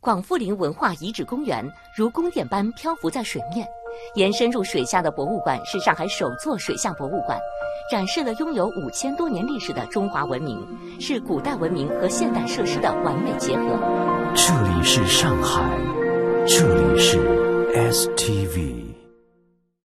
广富林文化遗址公园如宫殿般漂浮在水面，延伸入水下的博物馆是上海首座水下博物馆，展示了拥有5000多年历史的中华文明，是古代文明和现代设施的完美结合。 这里是上海，这里是 STV。